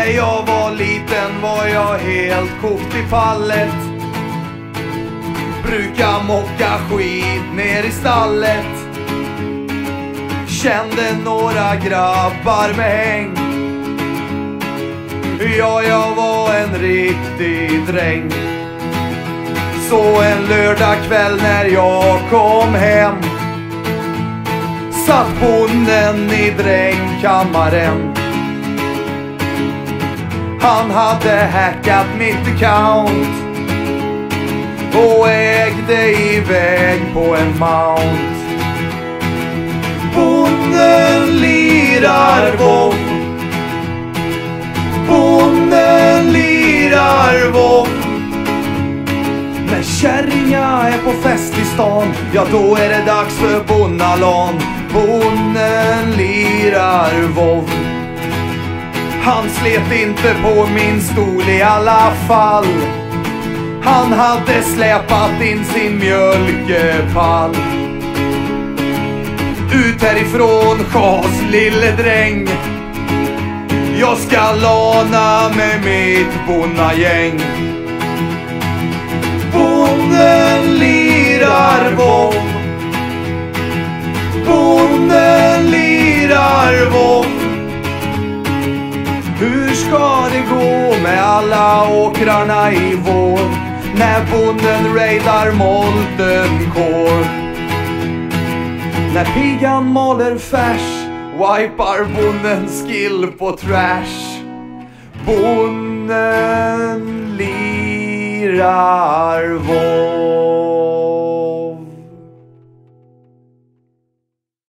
När jag var liten var jag helt kokt i pallet. Brukar mocka skit ner i stallet. Kände några grabbar med häng. Ja, jag var en riktig dräng. Så en lördagkväll när jag kom hem satt bonden i drängkammaren. Han hade hackat mitt account och ägde iväg på en mount. Bonden lirar vov. Bonden lirar vov. När kärringar är på fest i stan, ja då är det dags för bonnalan. Bonden lirar vov. Han slet inte på min stol i alla fall. Han hade släpat in sin mjölkepall. Ut härifrån, chas lille dräng. Jag ska lana med mitt bonnagäng. Bonden lirar vov. Bonden lirar vov. Hur ska det gå med alla åkrarna i vår när bonden raidar molten kår? När pigan maler färs wipar bonden skill på trash. Bonden lirar vår.